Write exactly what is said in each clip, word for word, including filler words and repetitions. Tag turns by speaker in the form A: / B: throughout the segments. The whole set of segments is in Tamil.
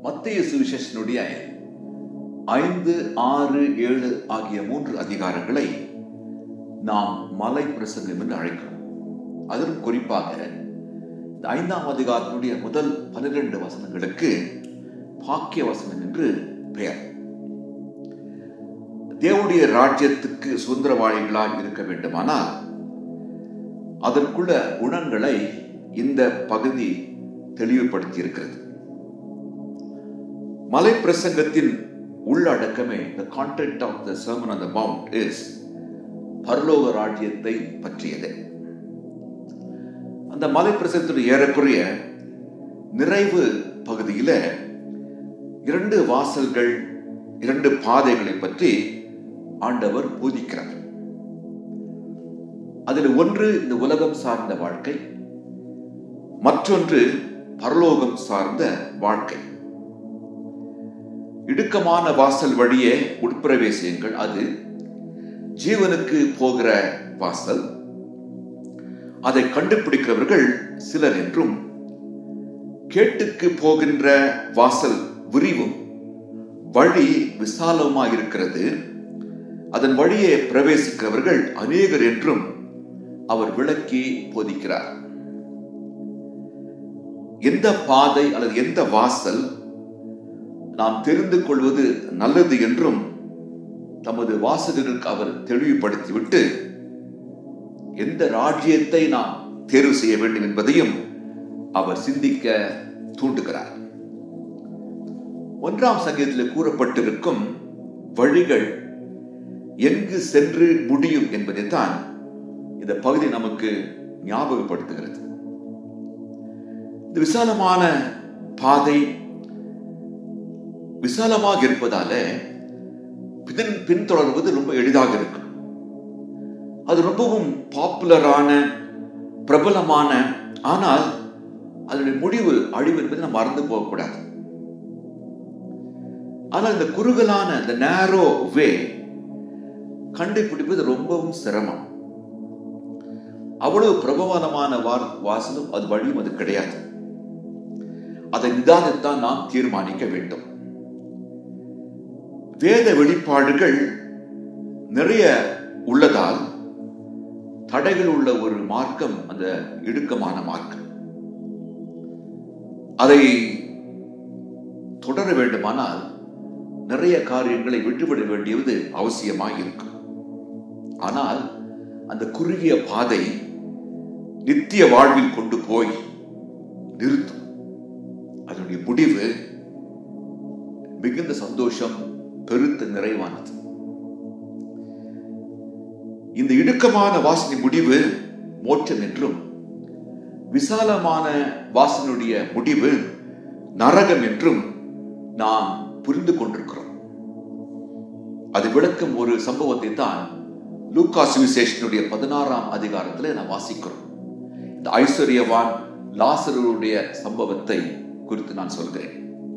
A: மத்தேயு சுவிசேஷனுடைய ஐந்து ஆறு ஏழு ஆகிய மூன்று அதிகாரங்களை நாம் மலை பிரசங்கம் என்று அழைக்கிறோம். அதிலும் குறிப்பாக இந்த ஐந்தாம் அதிகாரத்தினுடைய முதல் பன்னிரண்டு வசனங்களுக்கு பாக்கிய வசனம் என்று பெயர். தேவனுடைய ராஜ்யத்துக்கு சுதந்திரவாளிகளாக இருக்க வேண்டுமானால் அதற்குள்ள குணங்களை இந்த பகுதி தெளிவுபடுத்தி இருக்கிறது. மலை பிரசங்கத்தின் உள்ளடக்கமே the content of the sermon on the mount is பரலோக ராஜ்யத்தை பற்றியது. அந்த மலை பிரசங்கத்துடைய ஏறக்குறைய நிறைவு பகுதியில இரண்டு வாசல்கள், இரண்டு பாதைகளை பற்றி ஆண்டவர் போதிக்கிறார். அதில் ஒன்று இந்த உலகம் சார்ந்த வாழ்க்கை, மற்றொன்று பரலோகம் சார்ந்த வாழ்க்கை. இடுக்கமான வாசல் வழியே உட்பிரவேசியுங்கள், அது ஜீவனுக்கு போகிற வாசல். அதை கண்டுபிடிக்கிறவர்கள் சிலர் என்றும், கேட்டுக்கு போகின்ற வாசல் விரிவும் வழி விசாலமாக இருக்கிறது, அதன் வழியே பிரவேசிக்கிறவர்கள் அநேகர் என்றும் அவர் விளக்கி போதிக்கிறார். எந்த பாதை அல்லது எந்த வாசல் நாம் தெரிந்து கொள்வது நல்லது என்றும் தமது வாசகர்களுக்கு அவர் தெளிவுபடுத்திவிட்டு எந்த ராஜ்யத்தை நாம் தேர்வு செய்ய வேண்டும் என்பதையும் அவர் சிந்திக்க தூண்டுகிறார். ஒன்றாம் சங்கீதத்தில் கூறப்பட்டிருக்கும் வழிகள் எங்கு சென்று முடியும் என்பதைத்தான் இந்த பகுதி நமக்கு ஞாபகப்படுத்துகிறது. இந்த விசாலமான பாதை விசாலமாக இருப்பதால பின் பின்தொடர்வது ரொம்ப எளிதாக இருக்கும். அது ரொம்பவும் பாப்புலரான, பிரபலமான, ஆனால் அதனுடைய முடிவு அழிவு என்பதை நம்ம மறந்து போகக்கூடாது. ஆனால் இந்த குறுகலான இந்த நேரோ வே கண்டுபிடிப்பது ரொம்பவும் சிரமம். அவ்வளவு பிரபலமான வாசலும் அது வழியும் அது கிடையாது. அதை நிதானத்தான் நாம் தீர்மானிக்க வேண்டும். வேத வெளிப்பாடுகள் நிறைய உள்ளதால் தடைகள் உள்ள ஒரு மார்க்கம் அந்த இடுக்கமான மார்க்கம். அதை தொடர வேண்டுமானால் நிறைய காரியங்களை விட்டுவிட வேண்டியது அவசியமாக இருக்கும். ஆனால் அந்த குறுகிய பாதை நித்திய வாழ்வில் கொண்டு போய் நிறுத்தும். அதனுடைய முடிவு மிகுந்த சந்தோஷம், பெருத்த நிறைவானது. இந்த இடுக்கமான வாசனை முடிவு மோட்சம் என்றும், விசாலமான வாசனுடைய முடிவு நரகம் என்றும் நாம் புரிந்து கொண்டிருக்கிறோம். அது விளக்கும் ஒரு சம்பவத்தை தான் லூக்கா சுவிசேஷனுடைய பதினாறாம் அதிகாரத்தில் நாம் வாசிக்கிறோம். இந்த ஐஸ்வர்யவான் லாசருடைய சம்பவத்தை குறித்து நான் சொல்கிறேன்.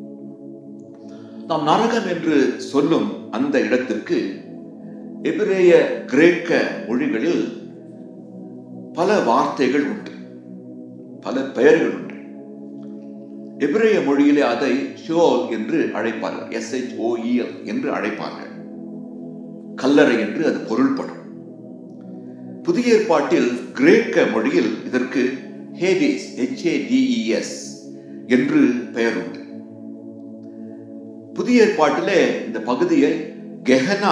A: நாம் நரகம் என்று சொல்லும் அந்த இடத்திற்கு எபிரேய கிரேக்க மொழிகளில் பல வார்த்தைகள் உண்டு, பல பெயர்கள் உண்டு. எபிரேய மொழியிலே அதை ஷியோல் என்று அழைப்பார்கள், S H O E L என்று அழைப்பார்கள். கல்லறை என்று அது பொருள்படும். புதிய ஏற்பாட்டில் கிரேக்க மொழியில் இதற்கு Hades, H A D E S என்று பெயர் உண்டு. புதிய ஏற்பாட்டிலே இந்த பகுதியை கெஹனா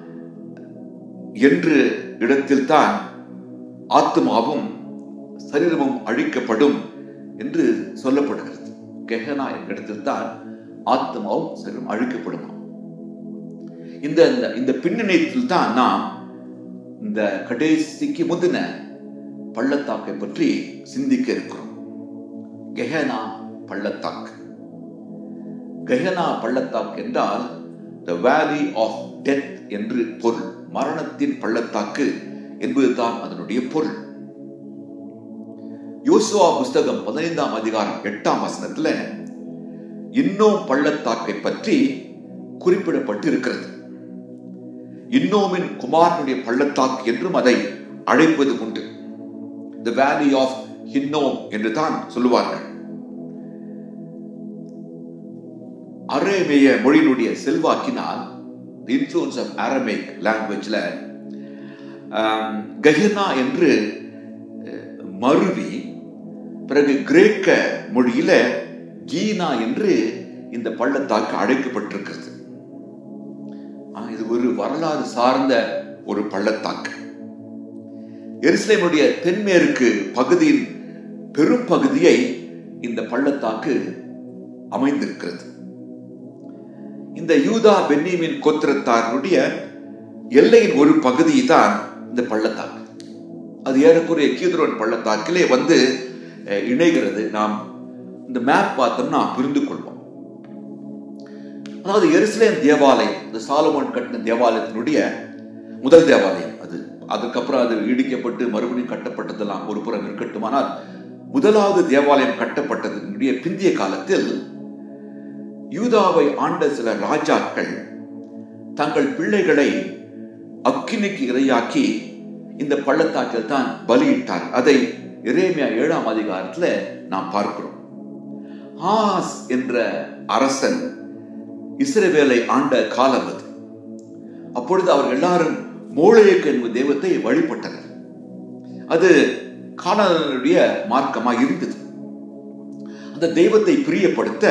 A: என்று இடத்தில் தான் ஆத்மாவும் சரீரமும் அழிக்கப்படும் என்று சொல்லப்படுகிறது. கெஹனா என்ற இடத்தில் தான் ஆத்மாவும் சரீரம் அழிக்கப்படுமா. இந்த இந்த பின்னணியில் தான் நாம் இந்த கடைசிக்கு முந்தின பள்ளத்தாக்கை பற்றி சிந்திக்க இருக்கிறோம். கெஹனா பள்ளத்தாக்கு. கெஹனா பள்ளத்தாக்கு என்றால் the valley of death என்று பொருள். மரணத்தின் பள்ளத்தாக்கு என்பதுதான் அதனுடைய பொருள். யோசுவா புஸ்தகம் பதினைந்தாம் அதிகாரம் எட்டாம் வசனத்துல இன்னும் பள்ளத்தாக்கை பற்றி குறிப்பிடப்பட்டு இருக்கிறது. இன்னோமின் குமாரனுடைய பள்ளத்தாக்கு என்றும் அதை அழைப்பது உண்டு. The valley of Hinnom என்று தான் சொல்லுவார்கள். அரேமிய மொழியினுடைய செல்வாக்கினால், இன்ஃப்ளூயன்ஸ் ஆஃப் அரமேக் லாங்குவேஜ்ல கெஹனா என்று மருவி, பிறகு கிரேக்க மொழியில கீனா என்று இந்த பள்ளத்தாக்கு அழைக்கப்பட்டிருக்கிறது. இது ஒரு வரலாறு சார்ந்த ஒரு பள்ளத்தாக்கு. எருசலேமுடைய தென்மேற்கு பகுதியின் பெரும் பகுதியை இந்த பள்ளத்தாக்கு அமைந்திருக்கிறது. இந்த யூதா பென்னியமின் கோத்திரத்தாருடைய எல்லையின் ஒரு பகுதி தான் இந்த பள்ளத்தாக்கு. அது ஏறக்குறைய கீதரோன் பள்ளத்தாக்கிலே வந்து இணைகிறது. நாம் இந்த மேப் பார்த்தோம்னா புரிந்து கொள்வோம். அதாவது எருசலேம் தேவாலயம், இந்த சாலமோன் கட்டின தேவாலயத்தினுடைய முதல் தேவாலயம் அது. அதுக்கப்புறம் அது இடிக்கப்பட்டு மறுபடியும் கட்டப்பட்டதெல்லாம் ஒரு புறம் இருக்கட்டும். ஆனால் முதலாவது தேவாலயம் கட்டப்பட்டதனுடைய பிந்திய காலத்தில் யூதாவை ஆண்ட சில ராஜாக்கள் தங்கள் பிள்ளைகளை அக்கினிக்கு இரையாக்கி இந்த பள்ளத்தாக்கில் தான் பலியிட்டார். அதை எரேமியா ஏழாம் அதிகாரத்துல நாம் பார்க்கிறோம். ஆஸ் என்ற அரசன் இஸ்ரவேலை ஆண்ட காலம் அது. அப்பொழுது அவர்கள் எல்லாரும் மோளேக் என்னும் தெய்வத்தை வழிபட்டனர். அது கானானுடைய மார்க்கமாக இருந்தது. அந்த தெய்வத்தை பிரியப்படுத்த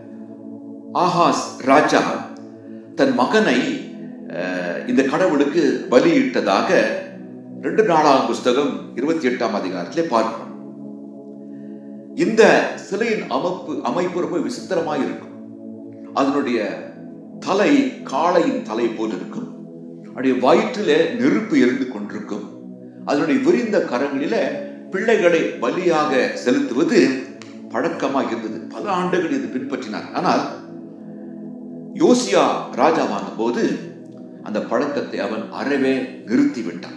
A: ஆகாஸ் ராஜா தன் மகனை இந்த கடவுளுக்கு பலியிட்டதாக ரெண்டு நாளாம் புஸ்தகம் இருபத்தி எட்டாம் அதிகாரத்திலே பார்க்கிறோம். இந்த சிலையின் அமைப்பு அமைப்பு ரொம்ப விசித்திரமாக இருக்கும். அதனுடைய தலை காளையின் தலை போல் இருக்கும். அதனுடைய வயிற்றிலே நெருப்பு எரிந்து கொண்டிருக்கும். அதனுடைய விரிந்த கரங்களில பிள்ளைகளை பலியாக செலுத்துவது பழக்கமாக இருந்தது. பல ஆண்டுகள் இது பின்பற்றினார். ஆனால் யோசியா ராஜாவான போது அந்த பழக்கத்தை அவன் அறவே நிறுத்திவிட்டான்.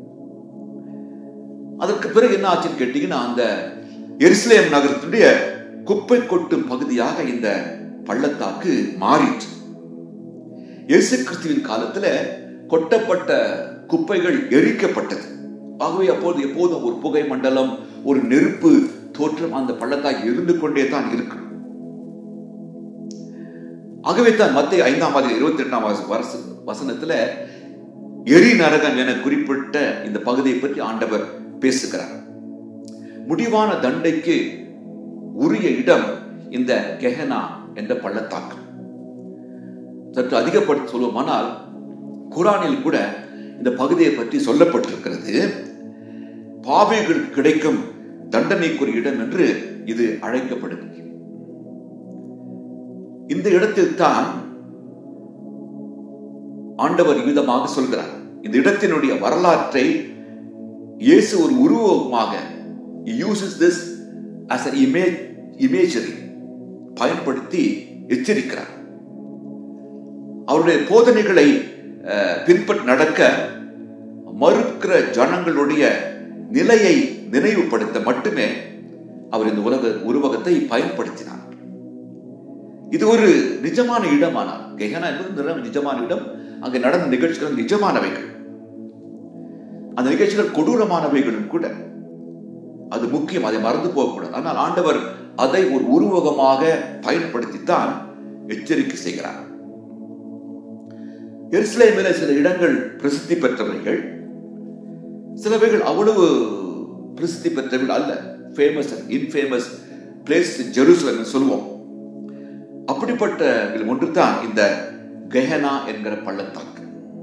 A: அதற்கு பிறகு என்ன ஆச்சுன்னு கேட்டீங்கன்னா, அந்த எருசலேம் நகரத்துடைய குப்பை கொட்டும் பகுதியாக இந்த பள்ளத்தாக்கு மாறிற்று. இயேசு கிறிஸ்துவின் காலத்துல கொட்டப்பட்ட குப்பைகள் எரிக்கப்பட்டது. ஆகவே அப்போது எப்போதும் ஒரு புகை மண்டலம், ஒரு நெருப்பு தோற்றம் அந்த பள்ளத்தாக்கு இருந்து கொண்டே தான் இருக்கும். ஆகவே தான் மத்தேயு ஐந்தாம் அதிகாரம் இருபத்தி எட்டாம் வசனத்துல எரி நரகம் என குறிப்பிட்ட இந்த பகுதியை பற்றி ஆண்டவர் பேசுகிறார். முடிவான தண்டைக்கு உரிய இடம் இந்த கெஹனா என்ற பள்ளத்தாக்கு. சற்று அதிகப்படுத்தி சொல்லுவோமானால், குரானில் கூட இந்த பகுதியை பற்றி சொல்லப்பட்டிருக்கிறது. பாவிகளுக்கு கிடைக்கும் தண்டனைக்குரிய இடம் என்று இது அழைக்கப்படுகிறது. இந்த இடத்தில் தான் ஆண்டவர் விதமாக சொல்கிறார். இந்த இடத்தினுடைய வரலாற்றை இயேசு ஒரு உருவகமாக uses this as an image, imagery பயன்படுத்தி எச்சரிக்கிறார். அவருடைய போதனைகளை பின்பற்ற நடக்க மறுக்கிற ஜனங்களுடைய நிலையை நினைவுபடுத்த மட்டுமே அவர் இந்த உலக உருவகத்தை பயன்படுத்தினார். இது ஒரு நிஜமான இடமானார். கெஹனா என்பது நிஜமான இடம். அங்கே நடந்த நிகழ்ச்சிகள் நிஜமானவைகள். அந்த நிகழ்ச்சிகள் கொடூரமானவைகளும் கூட. அது முக்கியம், அதை மறந்து போகக்கூடாது. ஆனால் ஆண்டவர் அதை ஒரு உருவகமாக பயன்படுத்தித்தான் எச்சரிக்கை செய்கிறார். எருசலேமிலே சில இடங்கள் பிரசித்தி பெற்றவைகள், சிலவைகள் அவ்வளவு பிரசித்தி பெற்றவைகள் அல்ல. Famous and infamous place Jerusalem சொல்லுவோம். அப்படிப்பட்ட ஒன்று தான் இந்த கெஹனா என்கிற பள்ளத்தாக்கு.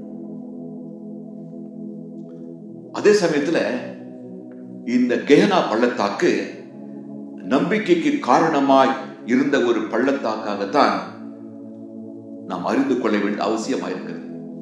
A: அதே சமயத்துல இந்த கெஹனா பள்ளத்தாக்கு நம்பிக்கைக்கு காரணமாய் இருந்த ஒரு பள்ளத்தாக்காகத்தான் நாம் அறிந்து கொள்ள வேண்டிய அவசியமாயிருக்கிறது.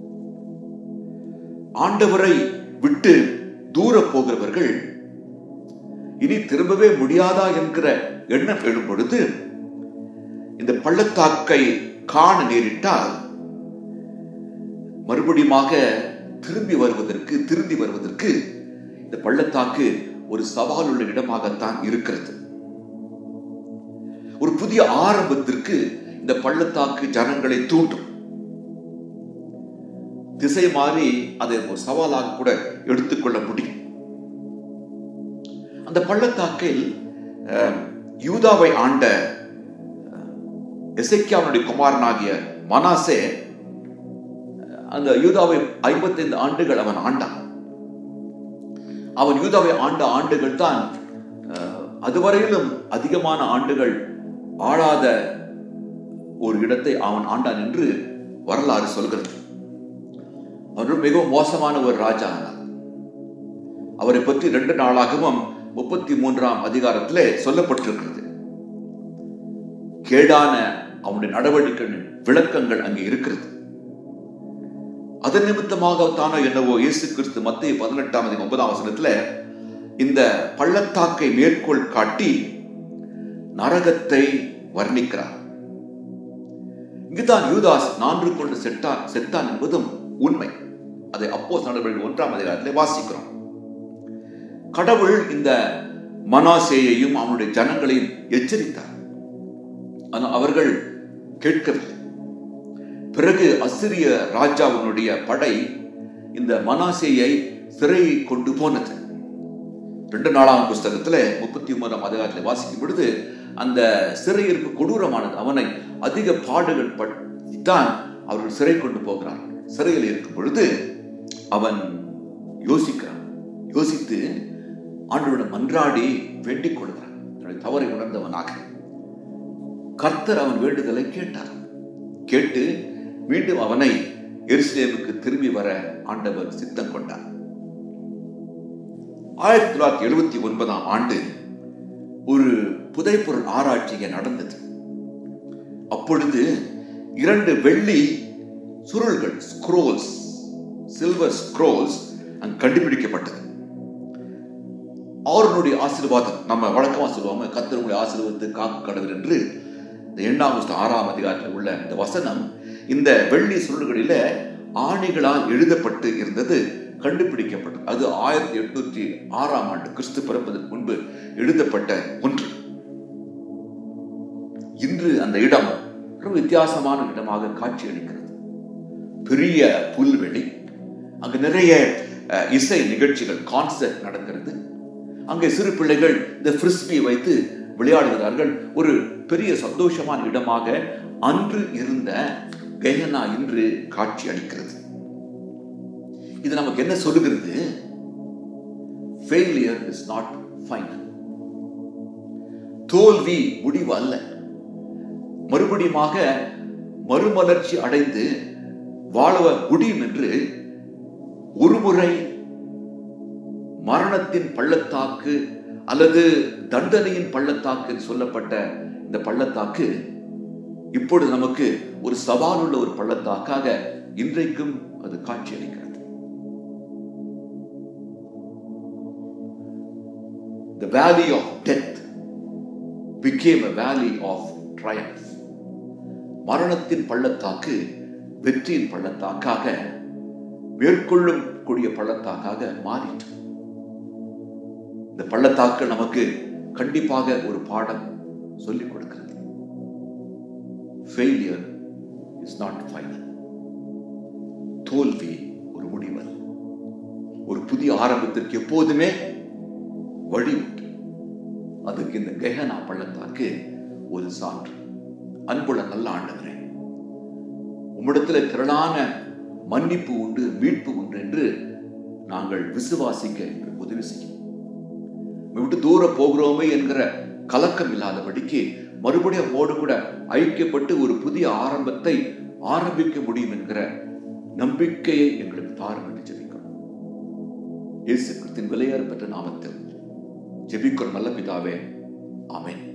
A: ஆண்டவரை விட்டு தூர போகிறவர்கள் இனி திரும்பவே முடியாதா என்கிற எண்ணம் எழும் பொழுது இந்த பள்ளத்தாக்கை காண நேரிட்டால் மறுபடியுமாக திரும்பி வருவதற்கு திரும்பி வருவதற்கு இந்த பள்ளத்தாக்கு ஒரு சவால் உள்ள இடமாகத்தான் இருக்கிறது. ஒரு புதிய ஆரம்பத்திற்கு இந்த பள்ளத்தாக்கு ஜனங்களை தூண்டும். திசை மாறி அதை ஒரு சவாலாக கூட எடுத்துக்கொள்ள முடியும். அந்த பள்ளத்தாக்கில் யூதாவை ஆண்ட எசேக்கியாவுடைய குமாரனாகிய மனாசே அந்த யூதாவை ஐம்பத்தி ஐந்து ஆண்டுகள் அவன் ஆண்டான். அவன் யூதாவை ஆண்ட ஆண்டுகள் தான் அதுவரையிலும் அதிகமான ஆண்டுகள் ஆளாத ஒரு இடத்தை அவன் ஆண்டான் என்று வரலாறு சொல்கிறது. அவர் மிகவும் மோசமான ஒரு ராஜா ஆனார். அவரை பற்றி இரண்டு நாளாகவும் முப்பத்தி மூன்றாம் அதிகாரத்திலே சொல்லப்பட்டிருக்கிறது. கேடான அவனுடைய நடவடிக்கைகளின் விளக்கங்கள் அங்கே இருக்கிறது. அதன் நிமித்தமாக தானோ என்னவோ இயேசு கிறிஸ்து மத்தேயு பதினெட்டாம் அதிகாரம் ஒன்பதாம் வசனத்துல இந்த பள்ளத்தாக்கை மேற்கோள் காட்டி நரகத்தை வர்ணிக்கிறார். இங்குதான் யூதாஸ் நான்கு கொண்டு செத்தான் செத்தான் என்பதும் உண்மை. அதை அப்போஸ்தலர் நடவடிக்கைகள் ஒன்றாம் அதிகாரத்திலே வாசிக்கிறோம். கடவுள் இந்த மனாசேயையும் அவனுடைய ஜனங்களையும் எச்சரித்தார். ஆனால் அவர்கள் கேட்கவில்லை. பிறகு அசிரிய ராஜாவினுடைய படை இந்த மனாசேயை சிறை கொண்டு போனது. ரெண்டு நாளாம் புஸ்தகத்துல முப்பத்தி ஒன்பதாம் அதிகாரத்தில் வாசிக்கும் பொழுது அந்த சிறையிருப்பு கொடூரமானது. அவனை அதிக பாடுகள் பட்டான் அவர்கள் சிறை கொண்டு போகிறார். சிறையில் இருக்கும் பொழுது அவன் யோசிக்கிறான். யோசித்து ஆண்டவரிடம் மன்றாடி வேண்டிக் கொள்கிறான். தவறை உணர்ந்தவனாக கர்த்தர் அவன் வேண்டுதலை கேட்டார். கேட்டு மீண்டும் அவனை எருசலேமுக்கு திரும்பி வர ஆண்டவர் சித்தம் கொண்டார். ஆயிரத்தி தொள்ளாயிரத்தி எழுபத்தி ஒன்பதாம் ஆண்டு ஒரு புதைப்பொருள் ஆராய்ச்சி நடந்தது. அப்பொழுது இரண்டு வெள்ளி சுருள்கள், ஸ்க்ரோல்ஸ், சில்வர் ஸ்க்ரோல்ஸ் அங்கு கண்டுபிடிக்கப்பட்டது. அவருடைய ஆசீர்வாதம், நம்ம வழக்கமா சொல்லுவாங்க கர்த்தருடைய ஆசீர்வாதத்தை காக்க கடவுள் என்று. இந்த எண்ணாம் ஆறாம் அதிகாரத்தில் உள்ள இந்த வசனம் இந்த வெள்ளி சுருள்களில ஆணிகளால் எழுதப்பட்டு இருந்தது கண்டுபிடிக்கப்பட்டது. அது ஆயிரத்தி எட்நூற்றி ஆறாம் ஆண்டு கிறிஸ்து பிறப்பதற்கு முன்பு எழுதப்பட்ட ஒன்று. இன்று அந்த இடம் ஒரு வித்தியாசமான இடமாக காட்சி அளிக்கிறது. பெரிய புல்வெளி, அங்கு நிறைய இசை நிகழ்ச்சிகள், கான்சர்ட் நடக்கிறது. அங்கே சிறு பிள்ளைகள் இந்த ஃப்ரிஸ்பி வைத்து விளையாடுகிறார்கள். ஒரு பெரிய சந்தோஷமான இடமாக அன்று இருந்த கெஹனா இன்று காட்சி அளிக்கிறது. இது நமக்கு என்ன சொல்லுகிறது? Failure is not final. தோல்வி முடிவு அல்ல. மறுபடியுமாக மறுமலர்ச்சி அடைந்து வாழ முடியும் என்று ஒருமுறை மரணத்தின் பள்ளத்தாக்கு அல்லது தண்டனையின் பள்ளத்தாக்கு சொல்லப்பட்ட இந்த பள்ளத்தாக்கு இப்பொழுது நமக்கு ஒரு சவால் உள்ள ஒரு பள்ளத்தாக்காக இன்றைக்கும் அது காட்சி அளிக்கிறது. The valley of death became a valley of triumph. மரணத்தின் பள்ளத்தாக்கு வெற்றியின் பள்ளத்தாக்காக, மேற்கொள்ளும் கூடிய பள்ளத்தாக்காக மாறிற்று. இந்த பள்ளத்தாக்கு நமக்கு கண்டிப்பாக ஒரு பாடம் சொல்லிக் கொடுக்கிறது. Failure is not final. தோல்வி ஒரு முடிவல்ல. ஒரு புதிய ஆரம்பத்திற்கு எப்போதுமே வழி உண்டு. அதுக்கு இந்த கெஹனா பள்ளத்தாக்கு ஒரு சான்று. அன்புள்ள நல்ல ஆண்டவரே, உம்மிடத்தில் திரளான மன்னிப்பு உண்டு, மீட்பு உண்டு என்று நாங்கள் விசுவாசிக்க உதவி செய்யும். விட்டு தூர போகிறோமே என்கிற கலக்கம் இல்லாதபடிக்கு மறுபடியும் மோடு கூட ஐக்கியப்பட்டு ஒரு புதிய ஆரம்பத்தை ஆரம்பிக்க முடியும் என்கிற நம்பிக்கையை எங்களுக்கு தாரும் என்று ஜெபிக்கிறோம். இயேசு கிறிஸ்துவின் விலையேறப்பெற்ற நாமத்தில் ஜெபிக்கிறோம் நல்ல பிதாவே, ஆமென்.